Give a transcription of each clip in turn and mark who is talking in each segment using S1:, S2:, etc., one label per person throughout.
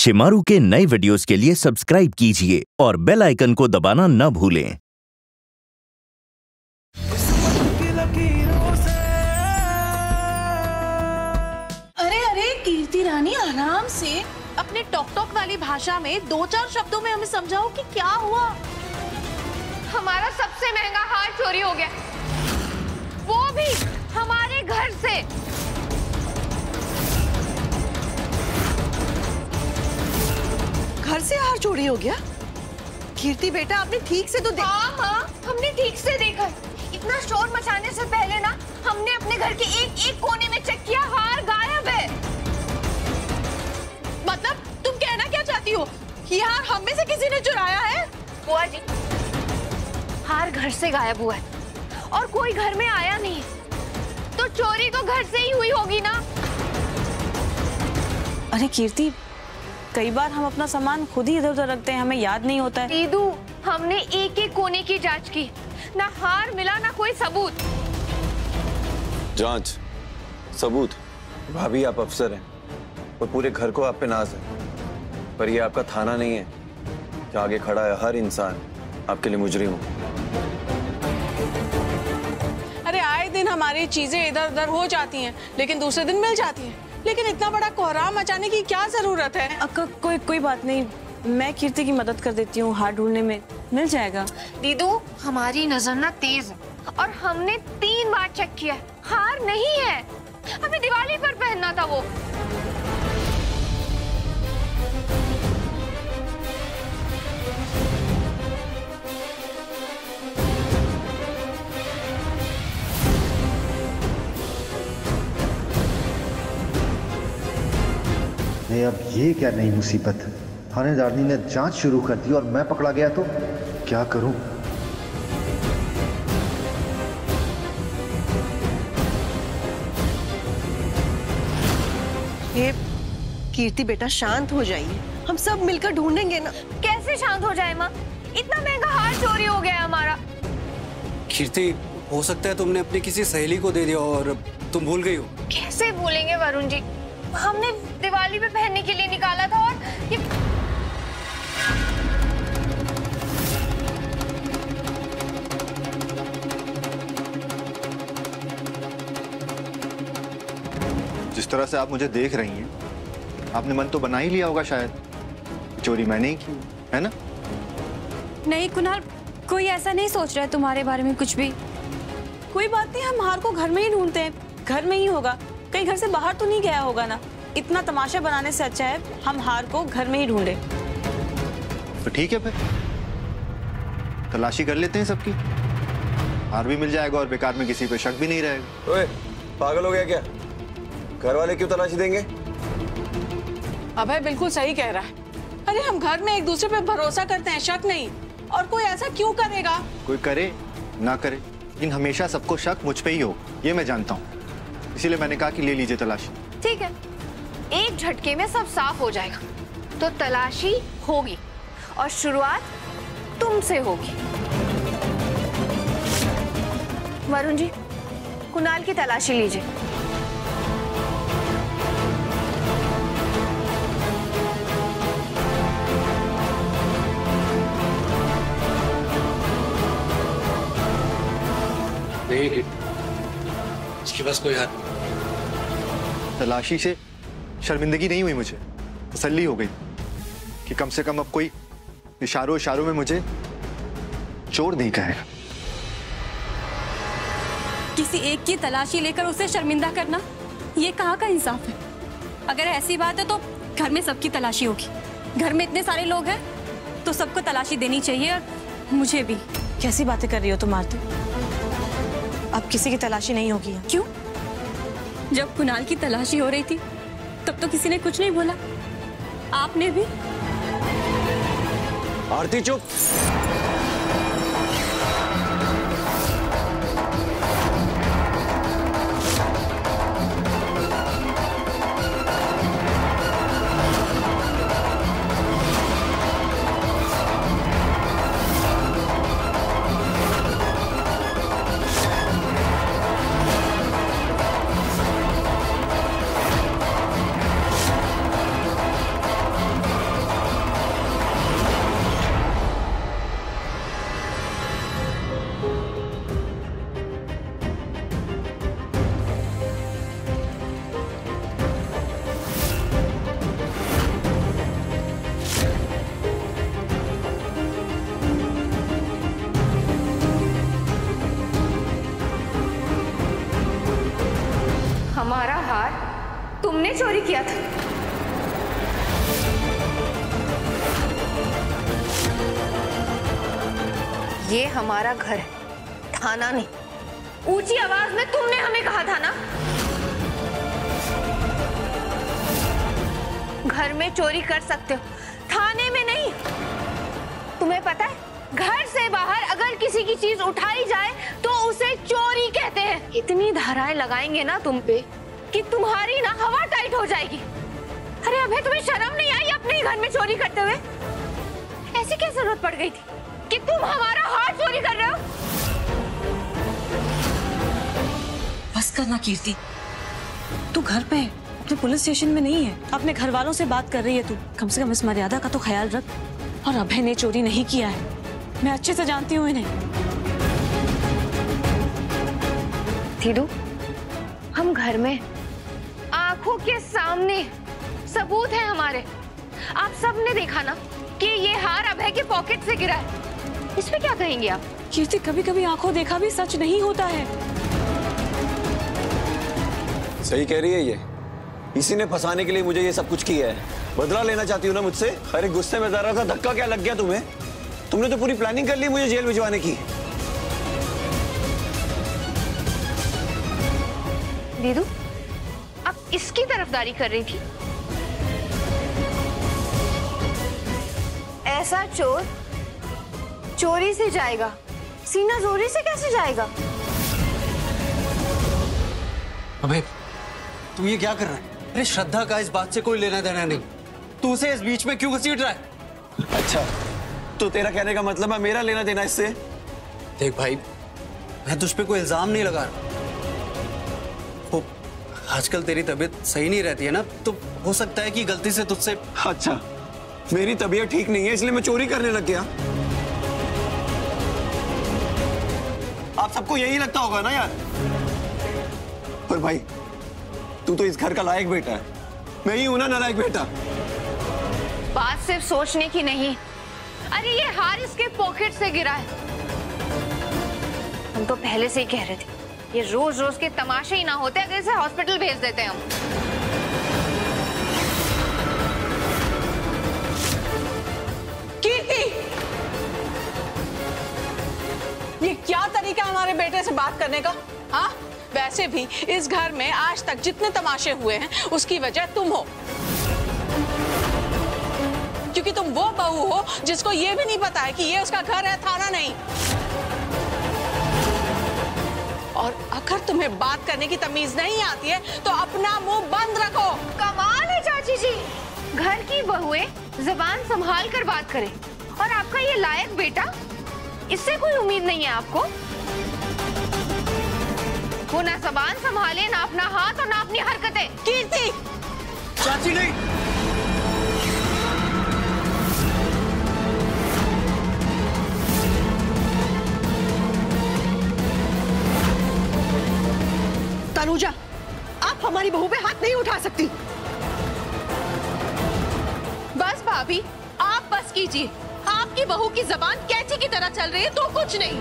S1: शिमारू के नए वीडियोस के लिए सब्सक्राइब कीजिए और बेल आइकन को दबाना न भूलें।
S2: अरे अरे कीर्ति रानी, आराम से अपने टॉक टॉक वाली भाषा में 2-4 शब्दों में हमें समझाओ कि क्या हुआ।
S3: हमारा सबसे महंगा हार चोरी हो गया, वो भी हमारे घर से।
S2: घर से हार चोरी हो गया? कीर्ति बेटा, आपने ठीक से तो देखा?
S3: हाँ, हमने ठीक से देखा। इतना शोर मचाने से पहले ना हमने अपने घर के एक कोने में चेक किया, हार गायब है।
S2: मतलब तुम कहना क्या चाहती हो? ये हार हम में से किसी ने चुराया है?
S3: बुआ जी, हार घर से गायब हुआ है और कोई घर में आया नहीं, तो चोरी तो घर से ही हुई होगी ना।
S4: अरे कीर्ति, कई बार हम अपना सामान खुद ही इधर उधर रखते हैं, हमें याद नहीं होता है।
S3: दीदू, हमने एक कोने की जांच की, ना हार मिला ना कोई सबूत।
S5: जांच, सबूत? भाभी, आप अफसर हैं और पूरे घर को आप पे नाज है, पर ये आपका थाना नहीं है कि आगे खड़ा है हर इंसान आपके लिए मुजरिम हो।
S2: अरे आए दिन हमारी चीजें इधर उधर हो जाती हैं, लेकिन दूसरे दिन मिल जाती हैं। लेकिन इतना बड़ा कोहराम मचाने की क्या जरूरत है?
S4: कोई बात नहीं, मैं कीर्ति की मदद कर देती हूँ, हार ढूंढने में मिल जाएगा।
S3: दीदू, हमारी नजर ना तेज है और हमने 3 बार चेक किया, हार नहीं है। हमें दिवाली पर पहनना था वो।
S6: नहीं, अब ये क्या नई मुसीबत। थानेदारनी ने जांच शुरू कर दी और मैं पकड़ा गया तो क्या करूं?
S7: ये कीर्ति बेटा, शांत हो जाइए, हम सब मिलकर ढूंढेंगे ना।
S3: कैसे शांत हो जाए माँ? इतना महंगा हार चोरी हो गया हमारा।
S8: कीर्ति, हो सकता है तुमने अपनी किसी सहेली को दे दिया और तुम भूल गई हो।
S3: कैसे भूलेंगे वरुण जी, हमने दिवाली पे पहनने के लिए निकाला था और ये...
S6: जिस तरह से आप मुझे देख रही हैं, आपने मन तो बना ही लिया होगा शायद चोरी मैंने ही की, है ना?
S4: नहीं कुणाल, कोई ऐसा नहीं सोच रहा है तुम्हारे बारे में कुछ भी। कोई बात नहीं, हम हार को घर में ही ढूंढते हैं, घर में ही होगा, कहीं घर से बाहर तो नहीं गया होगा ना। इतना तमाशा बनाने से अच्छा है हम हार को घर में ही ढूंढे।
S6: तो ठीक है, फिर तलाशी कर लेते हैं सबकी, हार भी मिल जाएगा और बेकार में किसी पे शक भी नहीं रहेगा।
S5: ओए, पागल हो गया क्या? घर वाले क्यों तलाशी देंगे?
S2: अभय बिल्कुल सही कह रहा है। अरे हम घर में एक दूसरे पे भरोसा करते हैं, शक नहीं। और कोई ऐसा क्यों करेगा?
S6: कोई करे ना करे, लेकिन हमेशा सबको शक मुझ पे ही हो, ये मैं जानता हूँ। इसीलिए मैंने कहा कि ले लीजिए तलाशी।
S3: ठीक है, एक झटके में सब साफ हो जाएगा। तो तलाशी होगी और शुरुआत तुमसे होगी। वरुण जी, कुणाल की तलाशी लीजिए।
S8: नहीं, इसके पास कोई हाथ नहीं।
S6: तलाशी से शर्मिंदगी नहीं हुई, मुझे तसल्ली हो गई कि कम से कम अब कोई इशारों में मुझे चोर नहीं कहेगा।
S4: किसी एक की तलाशी लेकर उसे शर्मिंदा करना, ये कहाँ का इंसाफ है? अगर ऐसी बात है तो घर में सबकी तलाशी होगी। घर में इतने सारे लोग हैं तो सबको तलाशी देनी चाहिए, और मुझे भी। कैसी बातें कर रही हो तुम आरती? अब किसी की तलाशी नहीं होगी। क्यों? जब कुणाल की तलाशी हो रही थी तब तो किसी ने कुछ नहीं बोला, आपने भी।
S5: आरती चुप।
S3: चोरी किया था। ये हमारा घर है, थाना नहीं। ऊंची आवाज में तुमने हमें कहा था ना, घर में चोरी कर सकते हो, थाने में नहीं। तुम्हें पता है, घर से बाहर अगर किसी की चीज उठाई जाए तो उसे चोरी कहते हैं। इतनी धाराएं लगाएंगे ना तुम पे कि तुम्हारी ना हवा टाइट हो जाएगी। अरे अबे, तुम्हें शर्म नहीं आई अपने घर में चोरी करते हुए? ऐसी क्या जरूरत पड़ गई थी कि तुम हमारा हार चोरी कर रहे हो?
S2: बस करना कीर्ति, तू घर पे है, अपने पुलिस स्टेशन में नहीं है। अपने घर वालों से बात कर रही है तू। कम से कम इस मर्यादा का तो ख्याल रख। और अभय ने चोरी नहीं किया है, मैं अच्छे से जानती हूँ इन्हें।
S3: दीदू, हम घर में आंखों के सामने सबूत है हमारे। आप सब ने देखा ना कि ये हार अभय के पॉकेट से गिरा है। इस पे क्या कहेंगे आप?
S2: कीर्ति, कभी कभी आंखों देखा भी सच नहीं होता है।
S5: सही कह रही है ये। इसी ने फंसाने के लिए मुझे ये सब कुछ किया है। बदला लेना चाहती हो ना मुझसे? अरे गुस्से में जरा सा धक्का क्या लग गया तुम्हें? तुमने तो पूरी प्लानिंग कर ली मुझे जेल भिजवाने की।
S3: दीदू, आप इसकी तरफदारी कर रही थी? ऐसा चोर चोरी से जाएगा, सीना जोरी से कैसे जाएगा?
S8: अबे, तू ये क्या कर रहा है? अरे श्रद्धा का इस बात से कोई लेना देना नहीं, तू उसे इस बीच में क्यों घसीट रहा है?
S5: अच्छा, तो तेरा कहने का मतलब है मेरा लेना देना इससे?
S8: देख भाई, मैं तुझ पे कोई इल्जाम नहीं लगा रहा। वो आजकल तेरी तबीयत सही नहीं रहती है ना, तो हो सकता है कि गलती से तुझसे।
S5: अच्छा, मेरी तबीयत ठीक नहीं है इसलिए मैं चोरी करने लग गया? आप सबको यही लगता होगा ना यार। पर भाई, तू तो इस घर का लायक बेटा है, मैं ही हूं ना नालायक बेटा।
S3: बात सिर्फ सोचने की नहीं। अरे ये हार इसके पॉकेट से गिरा है। हम तो पहले से ही कह रहे थे, ये रोज रोज के तमाशे ही ना होते अगर इसे हॉस्पिटल भेज देते हम।
S2: कीर्ति, ये क्या तरीका है हमारे बेटे से बात करने का? हाँ, वैसे भी इस घर में आज तक जितने तमाशे हुए हैं उसकी वजह तुम हो, क्योंकि तुम वो बहू हो जिसको ये भी नहीं पता है कि ये उसका घर है, थाना नहीं। और अगर तुम्हें बात करने की तमीज नहीं आती है तो अपना मुंह बंद रखो।
S3: कमाल है चाची जी, घर की बहुएं जुबान संभाल कर बात करें, और आपका ये लायक बेटा, इससे कोई उम्मीद नहीं है आपको? वो ना जबान संभाले, ना अपना हाथ और ना अपनी हरकतें।
S2: कीर्ति,
S8: चाची नहीं।
S7: तनुजा, आप हमारी बहू पे हाथ नहीं उठा सकती।
S3: बस भाभी, आप बस कीजिए। आपकी बहू की जबान कैंची की तरह चल रही है तो कुछ नहीं।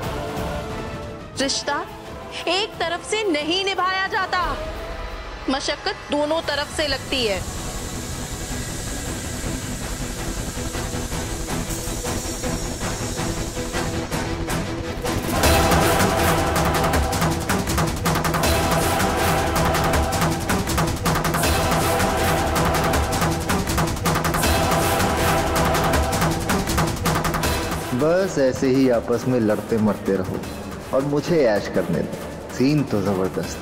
S9: रिश्ता एक तरफ से नहीं निभाया जाता, मशक्कत दोनों तरफ से लगती है।
S10: बस ऐसे ही आपस में लड़ते मरते रहो और मुझे ऐश करने दो। सीन तो जबरदस्त।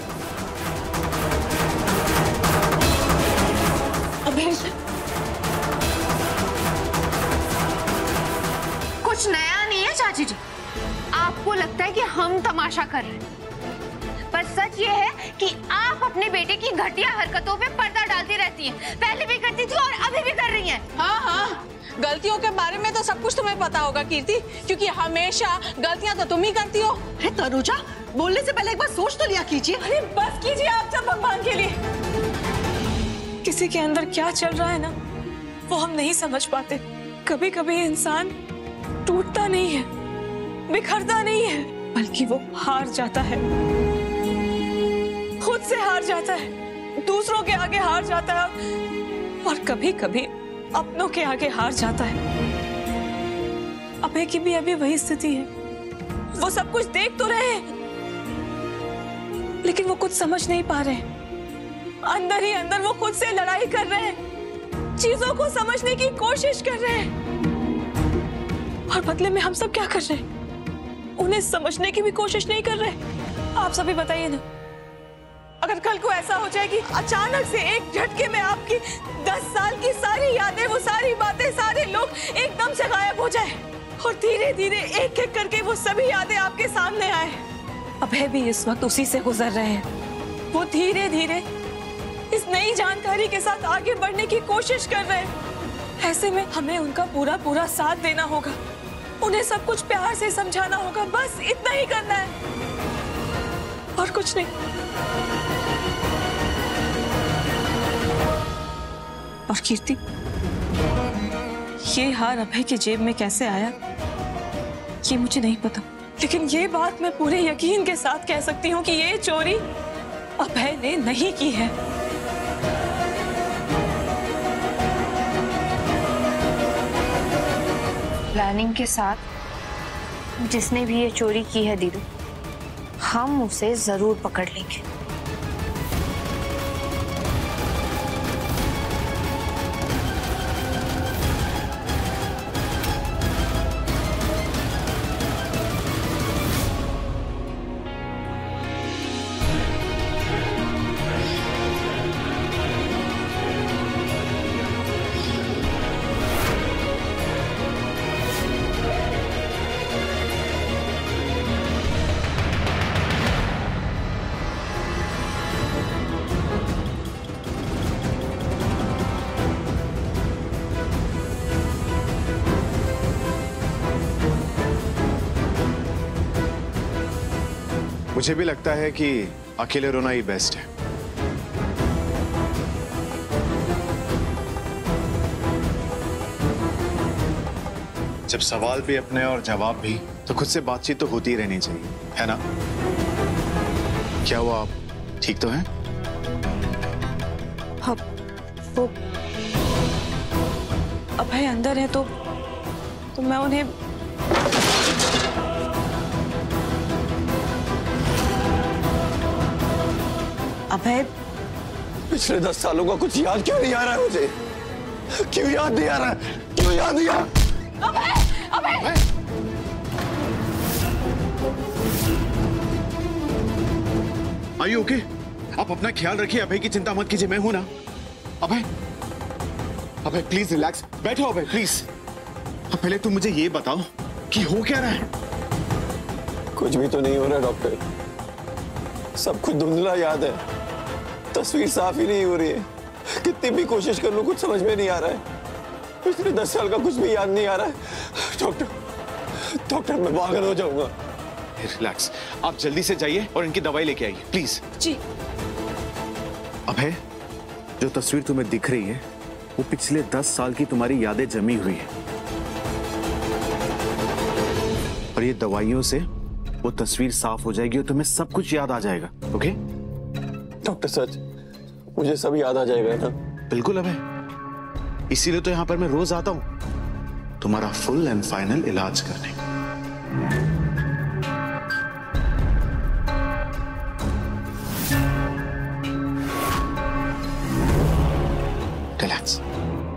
S3: कुछ नया नहीं है चाची जी। आपको लगता है कि हम तमाशा कर रहे हैं, पर सच ये है कि आप अपने बेटे की घटिया हरकतों पे पर्दा डालती रहती हैं। पहले भी करती थी और अभी भी कर रही हैं।
S2: हाँ हाँ, गलतियों के बारे में तो सब कुछ तुम्हें पता होगा कीर्ति, क्योंकि हमेशा गलतियां तो तुम ही करती हो।
S7: अरे तनुजा, बोलने से पहले एक बार सोच तो लिया कीजिए।
S2: अरे बस कीजिए आप सब भगवान के लिए। किसी के अंदर क्या चल रहा है ना, वो हम नहीं समझ पाते। कभी कभी इंसान टूटता नहीं है, बिखरता नहीं है, बल्कि वो हार जाता है, खुद से हार जाता है। दूसरों के आगे हार जाता है और कभी कभी अपनों के आगे हार जाता है। अभय की भी अभी वही स्थिति है। वो सब कुछ देख तो रहे हैं लेकिन वो कुछ समझ नहीं पा रहे। अंदर ही अंदर वो खुद से लड़ाई कर रहे हैं, चीजों को समझने की कोशिश कर रहे हैं और बदले में हम सब क्या कर रहे हैं? उन्हें समझने की भी कोशिश नहीं कर रहे। आप सभी बताइए ना, अगर कल को ऐसा हो जाए कि अचानक से एक झटके में आपकी 10 साल की सारी यादें, वो सारी बातें, सारे लोग एकदम से गायब हो जाए और धीरे धीरे एक एक करके वो सभी यादें आपके सामने आए। अभय भी इस वक्त उसी से गुजर रहे हैं। वो धीरे धीरे इस नई जानकारी के साथ आगे बढ़ने की कोशिश कर रहे हैं। ऐसे में हमें उनका पूरा पूरा साथ देना होगा, उन्हें सब कुछ प्यार से समझाना होगा। बस इतना ही करना है और कुछ नहीं। और कीर्ति, ये हार अभय की जेब में कैसे आया ये मुझे नहीं पता, लेकिन ये बात मैं पूरे यकीन के साथ कह सकती हूँ कि ये चोरी अभय ने नहीं की है।
S3: प्लानिंग के साथ जिसने भी ये चोरी की है दीदू, हम उसे जरूर पकड़ लेंगे।
S6: मुझे भी लगता है कि अकेले रोना ही बेस्ट है। जब सवाल भी अपने और जवाब भी, तो खुद से बातचीत तो होती ही रहनी चाहिए, है ना? क्या वो आप ठीक तो हैं?
S2: हाँ, वो अभय अंदर है तो मैं उन्हें अभय,
S5: पिछले 10 सालों का कुछ याद क्यों नहीं आ रहा है मुझे? क्यों याद नहीं आ रहा है? क्यों याद नहीं आ रहा?
S3: अभय! अभय!
S6: Are you okay? आप अपना ख्याल रखिए, अभय की चिंता मत कीजिए, मैं हूं ना। अभय, अभय प्लीज रिलैक्स, बैठो अभय प्लीज। अब पहले तुम मुझे ये बताओ कि हो क्या रहा है?
S5: कुछ भी तो नहीं हो रहा डॉक्टर, सब कुछ धुंधला याद है, तस्वीर साफ ही नहीं हो रही है। कितनी भी कोशिश कर लूं कुछ समझ में नहीं आ रहा है। पिछले 10 साल का कुछ भी याद नहीं आ रहा है। डॉक्टर मैं पागल हो जाऊंगा।
S6: रिलैक्स, आप जल्दी से जाइए और इनकी दवाई लेके आइए प्लीज।
S2: जी।
S6: अभय, जो तस्वीर तुम्हें दिख रही है वो पिछले 10 साल की तुम्हारी यादें जमी हुई है और ये दवाइयों से वो तस्वीर साफ हो जाएगी और तुम्हें सब कुछ याद आ जाएगा। ओके
S5: डॉक्टर, सच मुझे सब याद आ जाएगा ना?
S6: बिल्कुल अभय, इसीलिए तो यहां पर मैं रोज आता हूं तुम्हारा फुल एंड फाइनल इलाज करने। रिलैक्स।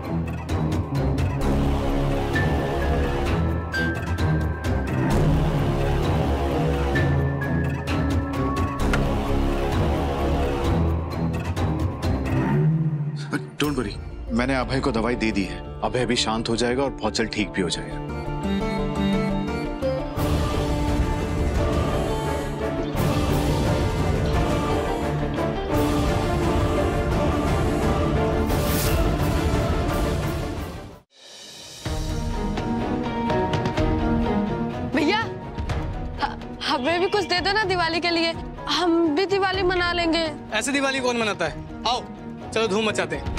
S6: डोंट वरी, मैंने अभय को दवाई दे दी है। अभय भी शांत हो जाएगा और बहुत जल्द ठीक भी हो जाएगा।
S9: भैया, हमें भी कुछ दे दो ना दिवाली के लिए, हम भी दिवाली मना लेंगे।
S8: ऐसे दिवाली कौन मनाता है? आओ चलो धूम मचाते हैं।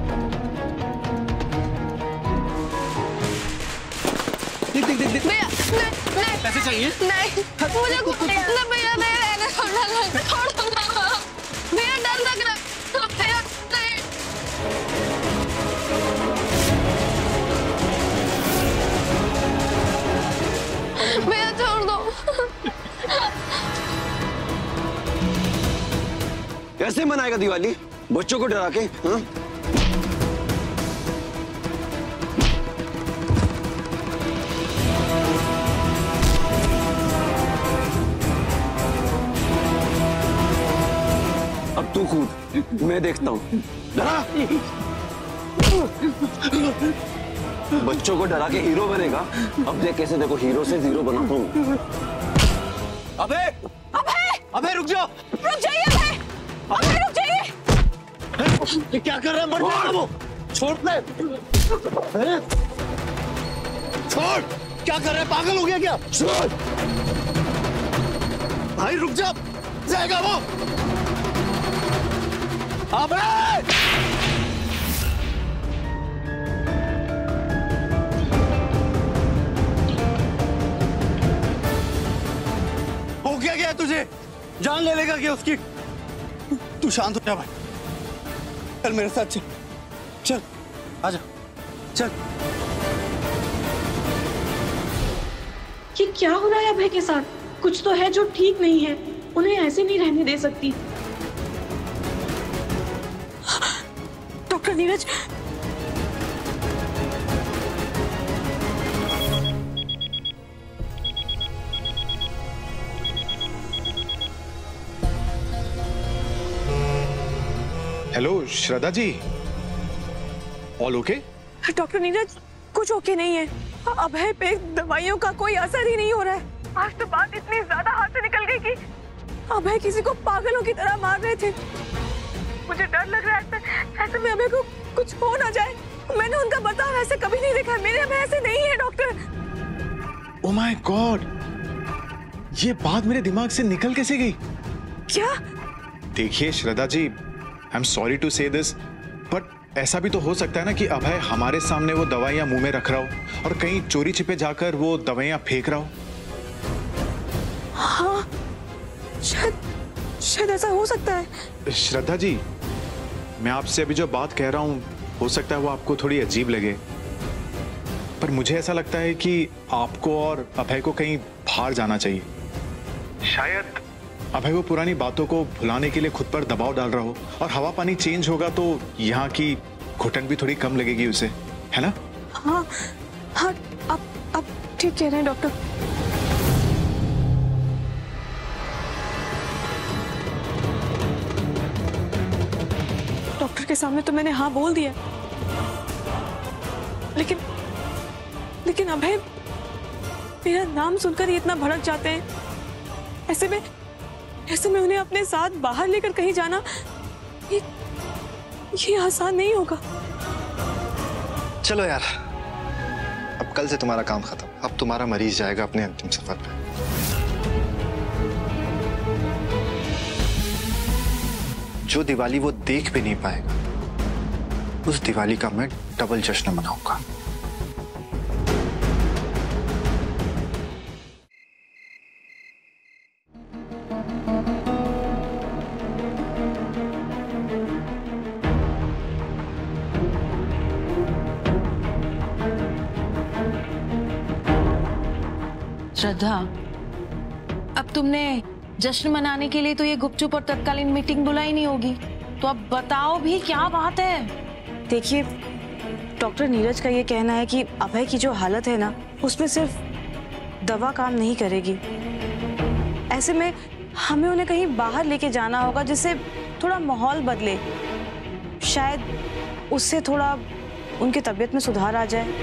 S8: देख देख देख देख।
S9: भैया नहीं,
S8: पैसे चाहिए?
S9: नहीं मुझे कुछ नहीं, भैया नहीं, भैया डर लग रहा है।
S5: कैसे मनाएगा दिवाली बच्चों को डरा के? हाँ? अब तू कूद, मैं देखता हूँ। डरा बच्चों को डरा के हीरो बनेगा। अब देख कैसे देखो हीरो से जीरो बनाता हूँ।
S8: अबे अबे रुक जाओ,
S2: रुक जाइए अभय, अभय रुक जाइए।
S5: ये क्या कर रहा है? मर जाएगा वो। छोड़ दे। छोड़। क्या कर रहा है? पागल हो गया क्या? छोड़। भाई रुक जा, जाएगा वो। अबे!
S8: हो गया तुझे? जान ले लेगा क्या उसकी? तू शांत हो जा भाई, चल मेरे साथ चल, चल आजा, चल।
S11: ये क्या हो रहा है अभय के साथ? कुछ तो है जो ठीक नहीं है, उन्हें ऐसे नहीं रहने दे सकती।
S2: Doctor Neeraj,
S6: hello Shraddha ji, all okay?
S2: Doctor Neeraj कुछ ओके नहीं है। अभय पे दवाइयों का कोई असर ही नहीं हो रहा है। आज तो बात इतनी ज्यादा हाथ से निकल गई कि अभय किसी को पागलों की तरह मार रहे थे। मुझे डर लग रहा है ऐसे में अभय को कुछ हो ना जाए। मैंने उनका बर्ताव ऐसे कभी नहीं देखा। मेरे अभय ऐसे नहीं है डॉक्टर।
S6: ओह माय गॉड, ये बात मेरे दिमाग से निकल कैसे गई?
S2: क्या?
S6: देखिए Shraddha ji, I am sorry to say this, but ऐसा भी तो हो सकता है ना कि अभय हमारे सामने वो दवाइयां मुंह में रख रहा हो और कहीं चोरी छिपे जाकर वो दवाइयां फेंक रहा हो।
S2: हाँ, शायद ऐसा हो सकता है।
S6: श्रद्धा जी, मैं आपसे अभी जो बात कह रहा हूं, हो सकता है वो आपको थोड़ी अजीब लगे, पर मुझे ऐसा लगता है कि आपको और अभय को कहीं बाहर जाना चाहिए। शायद अभय वो पुरानी बातों को भुलाने के लिए खुद पर दबाव डाल रहा हो, और हवा पानी चेंज होगा तो यहाँ की घुटन भी थोड़ी कम लगेगी उसे, है ना?
S2: हाँ हाँ, आप ठीक कह रहे हैं डॉक्टर। डॉक्टर के सामने तो मैंने हाँ बोल दिया, लेकिन अभय मेरा नाम सुनकर ही इतना भड़क जाते हैं। ऐसे में उन्हें अपने साथ बाहर लेकर कहीं जाना ये आसान नहीं होगा।
S10: चलो यार, अब कल से तुम्हारा काम खत्म। अब तुम्हारा मरीज जाएगा अपने अंतिम सफर पे। जो दिवाली वो देख भी नहीं पाएगा, उस दिवाली का मैं डबल जश्न मनाऊंगा।
S2: श्रद्धा, अब तुमने जश्न मनाने के लिए तो ये गुपचुप और तत्कालीन मीटिंग बुलाई नहीं होगी, तो अब बताओ भी क्या बात है? देखिए, डॉक्टर नीरज का ये कहना है कि अभय की जो हालत है ना, उसमें सिर्फ दवा काम नहीं करेगी। ऐसे में हमें उन्हें कहीं बाहर लेके जाना होगा जिससे थोड़ा माहौल बदले। शायद उससे थोड़ा उनकी तबीयत में सुधार आ जाए।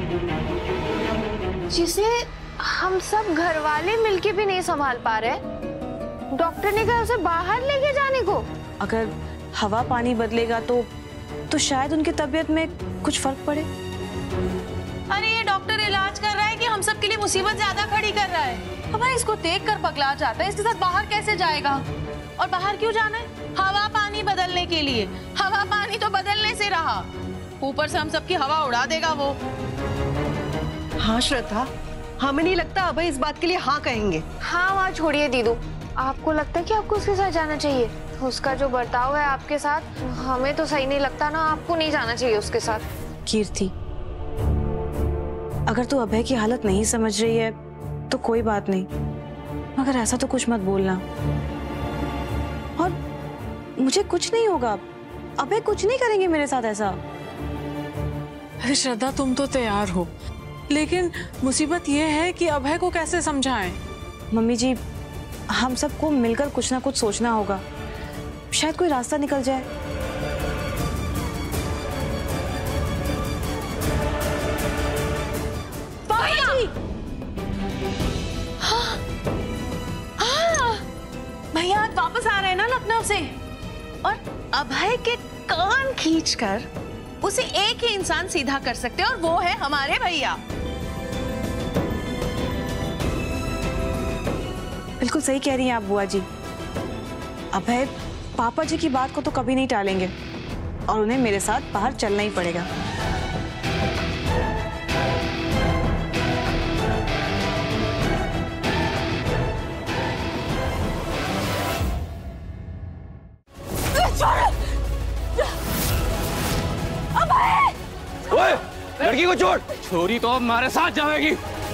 S3: जिसे हम सब घर वाले मिलके भी नहीं संभाल पा रहे, डॉक्टर ने कहा उसे बाहर लेके जाने को।
S2: अगर हवा पानी बदलेगा तो शायद उनकी तबीयत में कुछ फर्क पड़े।
S4: अरे ये डॉक्टर इलाज कर रहा है कि हम सब के लिए मुसीबत ज्यादा खड़ी कर रहा है। हमारे इसको देख कर पगला जाता है। इसके साथ बाहर कैसे जाएगा? और बाहर क्यों जाना है? हवा पानी बदलने के लिए। हवा पानी तो बदलने से रहा, ऊपर से हम सबकी हवा उड़ा देगा वो।
S7: हाँ श्रद्धा, हमें नहीं लगता अभय इस बात के लिए हाँ कहेंगे।
S3: हाँ वहाँ छोड़िए दीदू, आपको लगता है कि आपको उसके साथ जाना चाहिए? उसका जो बर्ताव है आपके साथ, हमें तो सही नहीं लगता ना। आपको नहीं जाना चाहिए उसके साथ।
S2: कीर्ति, अगर तू अभय की हालत नहीं समझ रही है तो कोई बात नहीं, मगर ऐसा तो कुछ मत बोलना। और मुझे कुछ नहीं होगा। अभय कुछ नहीं करेंगे मेरे साथ ऐसा।
S12: अरे श्रद्धा, तुम तो तैयार हो, लेकिन मुसीबत ये है कि अभय को कैसे समझाएं?
S2: मम्मी जी, हम सबको मिलकर कुछ ना कुछ सोचना होगा, शायद कोई रास्ता निकल जाए।
S7: भैया आज वापस आ रहे हैं ना लखनऊ से, और अभय के कान खींचकर उसे एक ही इंसान सीधा कर सकते हैं, और वो है हमारे भैया।
S2: बिल्कुल सही कह रही हैं आप बुआ जी। अभय पापा जी की बात को तो कभी नहीं टालेंगे और उन्हें मेरे साथ बाहर चलना ही पड़ेगा।
S8: ओए, लड़की को छोड़। छोरी तो अब हमारे साथ जाएगी।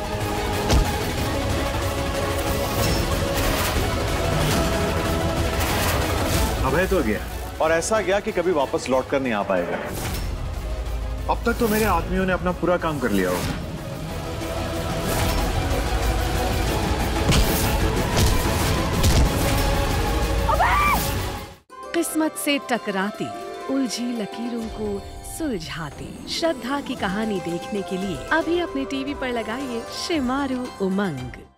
S6: अभय तो गया, और ऐसा गया कि कभी वापस लौट कर नहीं आ पाएगा। अब तक तो मेरे आदमियों ने अपना पूरा काम कर लिया होगा।
S13: किस्मत से टकराती उलझी लकीरों को सुलझाती श्रद्धा की कहानी देखने के लिए अभी अपने टीवी पर लगाइए शिमारू उमंग।